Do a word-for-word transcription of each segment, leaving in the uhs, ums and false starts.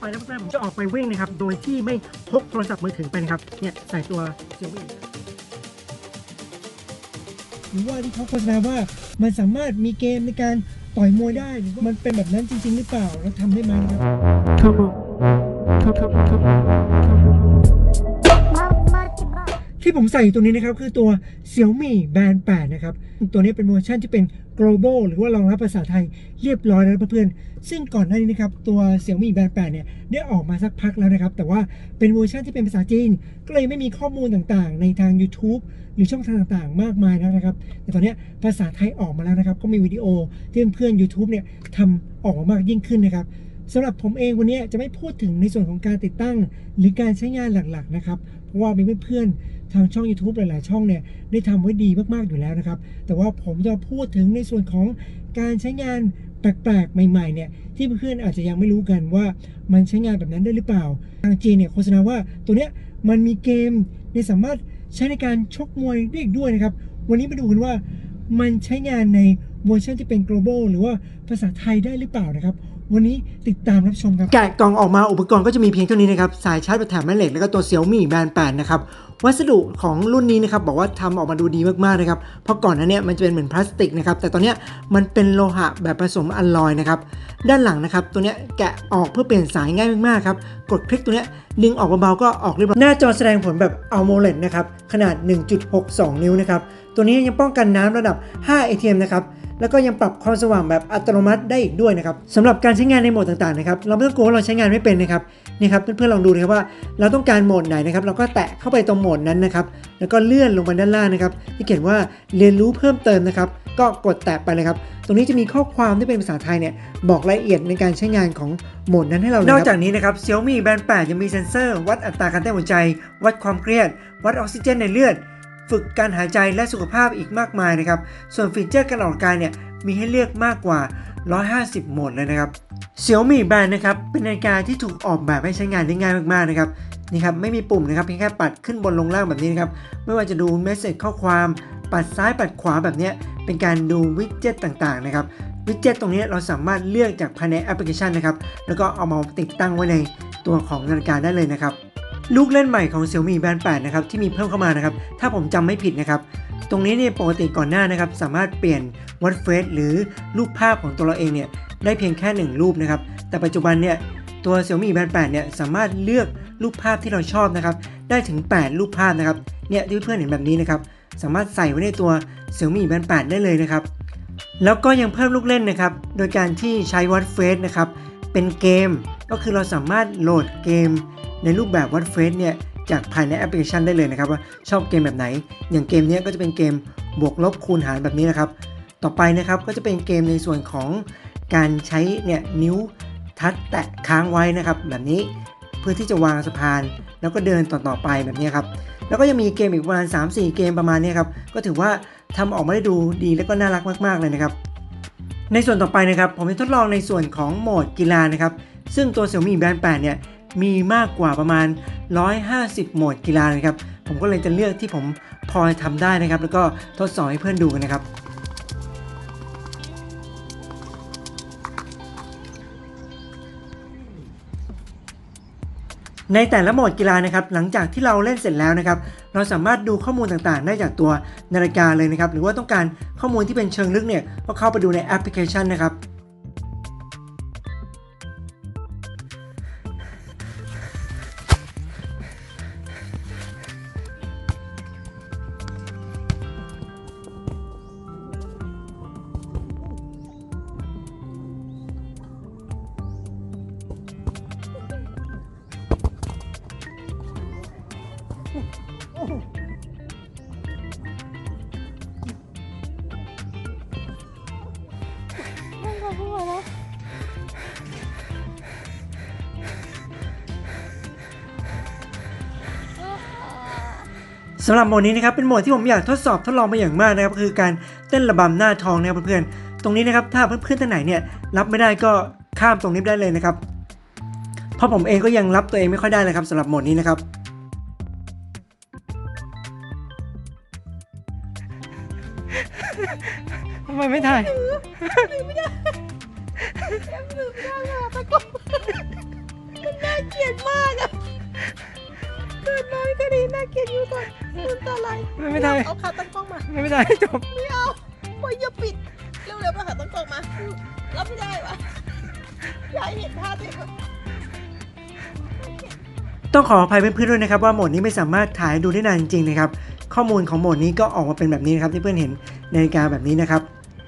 ไปนะเพื่อนๆผมจะออกไปวิ่งนะครับโดยที่ไม่พกโทรศัพท์มือถือไปนะครับเนี่ยใส่ตัวเซี่ยมี่หรือว่าที่เขาโฆษณาว่ามันสามารถมีเกมในการต่อยมวยได้หรือว่ามันเป็นแบบนั้นจริงๆหรือเปล่าแล้วทำได้ไหมครับครับครับครับครับที่ผมใส่ตัวนี้นะครับคือตัว Xiaomi Band แปดนะครับตัวนี้เป็นเวอร์ชันที่เป็น global หรือว่ารองรับภาษาไทยเรียบร้อยแล้วเพื่อนๆซึ่งก่อนหน้านี้นะครับตัว Xiaomi Band แปดเนี่ยได้ออกมาสักพักแล้วนะครับแต่ว่าเป็นเวอร์ชันที่เป็นภาษาจีนก็เลยไม่มีข้อมูลต่างๆในทาง YouTube หรือช่องทางต่างๆมากมายนะครับแต่ตอนนี้ภาษาไทยออกมาแล้วนะครับก็มีวิดีโอที่เพื่อนๆ YouTube เนี่ยทำออกมามากยิ่งขึ้นนะครับสำหรับผมเองวันนี้จะไม่พูดถึงในส่วนของการติดตั้งหรือการใช้งานหลักๆนะครับเพราะว่ามีเพื่อนๆทางช่อง YouTube หลายๆช่องเนี่ยได้ทำไว้ดีมากๆอยู่แล้วนะครับแต่ว่าผมจะพูดถึงในส่วนของการใช้งานแปลกๆใหม่ๆเนี่ยที่เพื่อนๆอาจจะยังไม่รู้กันว่ามันใช้งานแบบนั้นได้หรือเปล่าทางจีนเนี่ยโฆษณาว่าตัวเนี้ยมันมีเกมในสามารถใช้ในการชกมวยได้อีกด้วยนะครับวันนี้มาดูกันว่ามันใช้งานในเวอร์ชันที่เป็น global หรือว่าภาษาไทยได้หรือเปล่านะครับวันนี้ติดตามรับชมครับแกะกล่องออกมาอุปกรณ์ก็จะมีเพียงเท่านี้นะครับสายชาร์จแบบแถมแม่เหล็กแล้วก็ตัว Xiaomi Band แปดนะครับวัสดุของรุ่นนี้นะครับบอกว่าทำออกมาดูดีมากๆนะครับเพราะก่อนหน้านี้มันจะเป็นเหมือนพลาสติกนะครับแต่ตอนนี้มันเป็นโลหะแบบผสมอลลอยนะครับด้านหลังนะครับตัวนี้แกะออกเพื่อเปลี่ยนสายง่ายมากๆครับกดคลิกตัวนี้ดึงออกเบาๆก็ออกเรียบร้อยหน้าจอแสดงผลแบบ AMOLED นะครับขนาด หนึ่งจุดหกสอง นิ้วนะครับตัวนี้ยังป้องกันน้ำระดับ ห้า เอ ที เอ็ม นะครับแล้วก็ยังปรับความสว่างแบบอัตโนมัติได้อีกด้วยนะครับสำหรับการใช้งานในโหมดต่างๆนะครับเราไม่ต้องกลัวว่าเราใช้งานไม่เป็นนะครับนี่ครับเพื่อนๆลองดูนะครับว่าเราต้องการโหมดไหนนะครับเราก็แตะเข้าไปตรงโหมดนั้นนะครับแล้วก็เลื่อนลงไปด้านล่างนะครับที่เขียนว่าเรียนรู้เพิ่มเติมนะครับก็กดแตะไปเลยครับตรงนี้จะมีข้อความที่เป็นภาษาไทยเนี่ยบอกรายละเอียดในการใช้งานของโหมดนั้นให้เรานอกจากนี้นะครับ Xiaomi Band แปดยังมีเซ็นเซอร์วัดอัตราการเต้นหัวใจวัดความเครียดวัดออกซิเจนในเลือดฝึกการหายใจและสุขภาพอีกมากมายนะครับส่วนฟีเจอร์การออกกำลังกายเนี่ยมีให้เลือกมากกว่าหนึ่งร้อยห้าสิบโหมดเลยนะครับ Xiaomi Band นะครับเป็นนาฬิกาที่ถูกออกแบบให้ใช้งานได้ง่ายมากๆนะครับนี่ครับไม่มีปุ่มนะครับเพียงแค่ปัดขึ้นบนลงล่างแบบนี้นะครับไม่ว่าจะดูเมสเสจข้อความปัดซ้ายปัดขวาแบบนี้เป็นการดูวิดเจ็ตต่างๆนะครับวิดเจ็ตตรงนี้เราสามารถเลือกจากภายในแอปพลิเคชันนะครับแล้วก็เอามาติดตั้งไว้ในตัวของนาฬิกาได้เลยนะครับลูกเล่นใหม่ของ Xiaomi Band แปดนะครับที่มีเพิ่มเข้ามานะครับถ้าผมจำไม่ผิดนะครับตรงนี้เนี่ยปกติก่อนหน้านะครับสามารถเปลี่ยนวัดเฟซหรือรูปภาพของตัวเราเองเนี่ยได้เพียงแค่หนึ่งรูปนะครับแต่ปัจจุบันเนี่ยตัว Xiaomi Band แปดเนี่ยสามารถเลือกรูปภาพที่เราชอบนะครับได้ถึงแปดรูปภาพนะครับเนี่ยที่เพื่อนเห็นแบบนี้นะครับสามารถใส่ไว้ในตัว Xiaomi Band แปดได้เลยนะครับแล้วก็ยังเพิ่มลูกเล่นนะครับโดยการที่ใช้วัดเฟซนะครับเป็นเกมก็คือเราสามารถโหลดเกมในรูปแบบวัดเฟซเนี่ยจากภายในแอปพลิเคชันได้เลยนะครับว่าชอบเกมแบบไหนอย่างเกมนี้ก็จะเป็นเกมบวกลบคูณหารแบบนี้นะครับต่อไปนะครับก็จะเป็นเกมในส่วนของการใช้เนี่ยนิ้วทัชแตะค้างไว้นะครับแบบนี้เพื่อที่จะวางสะพานแล้วก็เดินต่อๆไปแบบนี้ครับแล้วก็ยังมีเกมอีกประมาณ สามสี่ เกมประมาณนี้ครับก็ถือว่าทำออกมาได้ดูดีและก็น่ารักมากๆเลยนะครับในส่วนต่อไปนะครับผมจะทดลองในส่วนของโหมดกีฬานะครับซึ่งตัว Xiaomi Band แปดเนี่ยมีมากกว่าประมาณหนึ่งร้อยห้าสิบโหมดกีฬานะครับผมก็เลยจะเลือกที่ผมพอทำได้นะครับแล้วก็ทดสอบให้เพื่อนดูกันนะครับในแต่ละโหมดกีฬานะครับหลังจากที่เราเล่นเสร็จแล้วนะครับเราสามารถดูข้อมูลต่างๆได้จากตัวนาฬิกาเลยนะครับหรือว่าต้องการข้อมูลที่เป็นเชิงลึกเนี่ยก็เข้าไปดูในแอปพลิเคชันนะครับสำหรับโหมดนี้นะครับเป็นโหมดที่ผมอยากทดสอบทดลองมาอย่างมากนะครับคือการเต้นระบำหน้าท้องนะครับเพื่อนๆตรงนี้นะครับถ้าเพื่อนๆท่านไหนเนี่ยรับไม่ได้ก็ข้ามตรงนี้ได้เลยนะครับเพราะผมเองก็ยังรับตัวเองไม่ค่อยได้เลยครับสำหรับโหมดนี้นะครับทำไมไม่ถ่ายไม่ได้ไม่ได้ตะกน่าเกลียดอยู่ก่อนน้ำตาไหลไม่ไม่ได้เอาขาตั้งกล้องมาไม่ได้จบไม่เอาโอ้ยอย่าปิดเร็วๆมาขาตั้งกล้องมารับไม่ได้วะอยากเห็นท่าตัวเองต้องขออภัยเพื่อนๆด้วยนะครับว่าโหมดนี้ไม่สามารถถ่ายดูได้นานจริงๆนะครับข้อมูลของโหมดนี้ก็ออกมาเป็นแบบนี้นะครับที่เพื่อนเห็นนาฬิกาแบบนี้นะครับ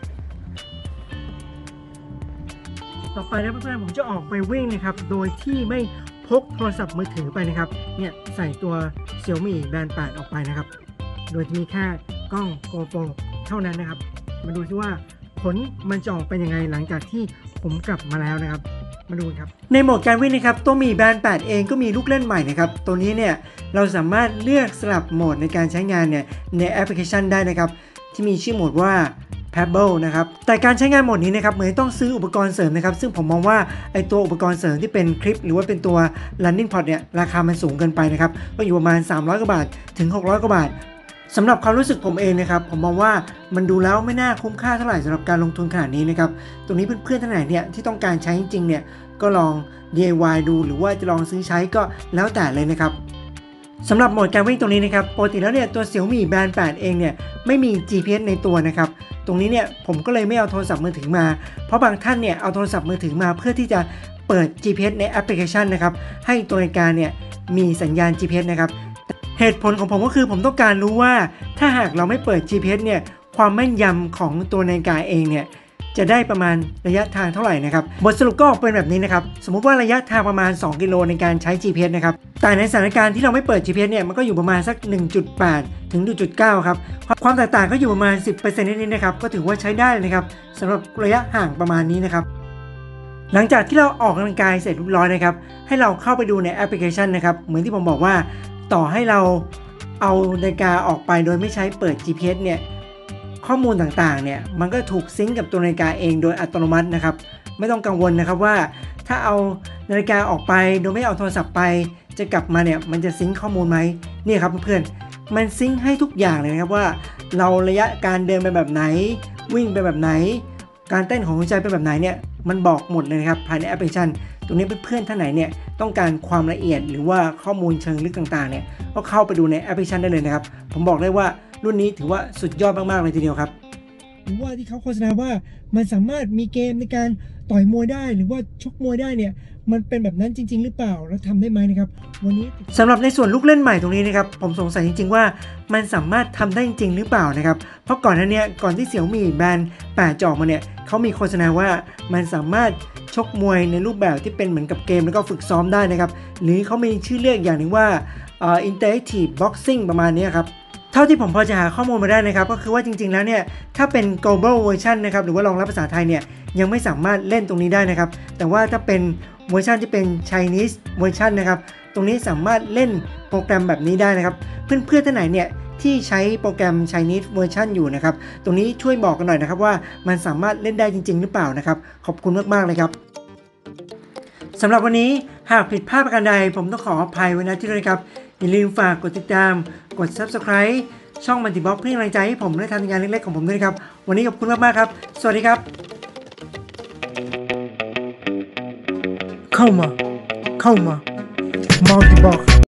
ต่อไปนะเพื่อนๆผมจะออกไปวิ่งนะครับโดยที่ไม่พกโทรศัพท์มือถือไปนะครับเนี่ยใส่ตัว Xiaomi Band แปดออกไปนะครับโดยที่มีแค่กล้อง GoPro เท่านั้นนะครับมาดูซิว่าผลมันจะออกเป็นยังไงหลังจากที่ผมกลับมาแล้วนะครับมาดูครับในโหมดการวิ่งนะครับตัวมี Band แปดเองก็มีลูกเล่นใหม่นะครับตัวนี้เนี่ยเราสามารถเลือกสลับโหมดในการใช้งานเนี่ยในแอปพลิเคชันได้นะครับที่มีชื่อโหมดว่า Pebble นะครับแต่การใช้งานโหมดนี้นะครับเหมือนต้องซื้ออุปกรณ์เสริมนะครับซึ่งผมมองว่าไอตัวอุปกรณ์เสริมที่เป็นคลิปหรือว่าเป็นตัว Running Pod เนี่ยราคามันสูงเกินไปนะครับก็อยู่ประมาณสามร้อยกว่าบาทถึงหกร้อยกว่าบาทสำหรับความรู้สึกผมเองนะครับผมมองว่ามันดูแล้วไม่น่าคุ้มค่าเท่าไหร่สำหรับการลงทุนขนาดนี้นะครับตรงนี้เพื่อนๆท่านไหนเนี่ยที่ต้องการใช้จริงๆเนี่ยก็ลอง ดี ไอ วาย ดูหรือว่าจะลองซื้อใช้ก็แล้วแต่เลยนะครับสำหรับโหมดการวิ่งตรงนี้นะครับปกติแล้วเนี่ยตัว Xiaomi Band แปดเองเนี่ยไม่มี จี พี เอส ในตัวนะครับตรงนี้เนี่ยผมก็เลยไม่เอาโทรศัพท์มือถือมาเพราะบางท่านเนี่ยเอาโทรศัพท์มือถือมาเพื่อที่จะเปิด จี พี เอส ในแอปพลิเคชันนะครับให้ตัวนาฬิกาเนี่ยมีสัญญาณ จี พี เอส นะครับเหตุผลของผมก็คือผมต้องการรู้ว่าถ้าหากเราไม่เปิด จี พี เอส เนี่ยความแม่นยำของตัวนาฬิกาเองเนี่ยจะได้ประมาณระยะทางเท่าไหร่นะครับบทสรุปก็ออกเป็นแบบนี้นะครับสมมุติว่าระยะทางประมาณสองกิโลในการใช้ จี พี เอส นะครับแต่ในสถานการณ์ที่เราไม่เปิด จี พี เอส เนี่ยมันก็อยู่ประมาณสัก หนึ่งจุดแปด ถึง หนึ่งจุดเก้า ครับความแตกต่างก็อยู่ประมาณ สิบเปอร์เซ็นต์ นิดๆนะครับก็ถือว่าใช้ได้เลยนะครับสำหรับระยะห่างประมาณนี้นะครับหลังจากที่เราออกกำลังกายเสร็จเรียบร้อยนะครับให้เราเข้าไปดูในแอปพลิเคชันนะครับเหมือนที่ผมบอกว่าต่อให้เราเอานาฬิกาออกไปโดยไม่ใช้เปิด จี พี เอส เนี่ยข้อมูลต่างๆเนี่ยมันก็ถูกซิงก์กับตัวนาฬิกาเองโดยอัตโนมัตินะครับไม่ต้องกังวลนะครับว่าถ้าเอานาฬิกาออกไปโดยไม่เอาโทรศัพท์ไปจะกลับมาเนี่ยมันจะซิงก์ข้อมูลไหมนี่ครับเพื่อนๆมันซิงก์ให้ทุกอย่างเลยนะครับว่าเราระยะการเดินไปแบบไหนวิ่งไปแบบไหนการเต้นของหัวใจเป็นแบบไหนเนี่ยมันบอกหมดเลยนะครับภายในแอปพลิเคชันตรงนี้เพื่อนๆท่านไหนเนี่ยต้องการความละเอียดหรือว่าข้อมูลเชิงลึกต่างๆเนี่ยก็เข้าไปดูในแอปพลิเคชันได้เลยนะครับผมบอกได้ว่ารุ่นนี้ถือว่าสุดยอดมากๆเลยทีเดียวครับหรือว่าที่เขาโฆษณาว่ามันสามารถมีเกมในการต่อยมวยได้หรือว่าชกมวยได้เนี่ยมันเป็นแบบนั้นจริงๆหรือเปล่าแล้วทำได้ไหมนะครับวันนี้สำหรับในส่วนลูกเล่นใหม่ตรงนี้นะครับผมสงสัยจริงๆว่ามันสามารถทำได้จริงๆหรือเปล่านะครับเพราะก่อนหน้านี้ก่อนที่ Xiaomi Band แปดจะออกมาเนี่ยเขามีโฆษณาว่ามันสามารถชกมวยในรูปแบบที่เป็นเหมือนกับเกมแล้วก็ฝึกซ้อมได้นะครับหรือเขามีชื่อเรียกอย่างหนึ่งว่า uh, Interactive Boxing ประมาณนี้ครับเท่าที่ผมพอจะหาข้อมูลมาได้นะครับก็คือว่าจริงๆแล้วเนี่ยถ้าเป็น global version นะครับหรือว่ารองรับภาษาไทยเนี่ยยังไม่สามารถเล่นตรงนี้ได้นะครับแต่ว่าถ้าเป็นเวอร์ชันที่เป็น Chinese version นะครับตรงนี้สามารถเล่นโปรแกรมแบบนี้ได้นะครับเพื่อนๆท่านไหนเนี่ยที่ใช้โปรแกรม Chinese version อยู่นะครับตรงนี้ช่วยบอกกันหน่อยนะครับว่ามันสามารถเล่นได้จริงๆหรือเปล่านะครับขอบคุณมากๆเลยครับสำหรับวันนี้หากผิดพลาดประการใดผมต้องขออภัยไว้ณที่นี้ครับอย่าลืมฝากกดติดตามกด Subscribe ช่อง Multibox เพื่อเป็นกำลังใจให้ผมได้ทำงานเล็กๆของผมด้วยครับวันนี้ขอบคุณมากๆครับสวัสดีครับเข้ามาเข้ามา Multibox